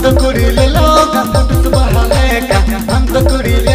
हम तो कुड़ी ले लो का फुट सुबह लेका हम तो कुड़ी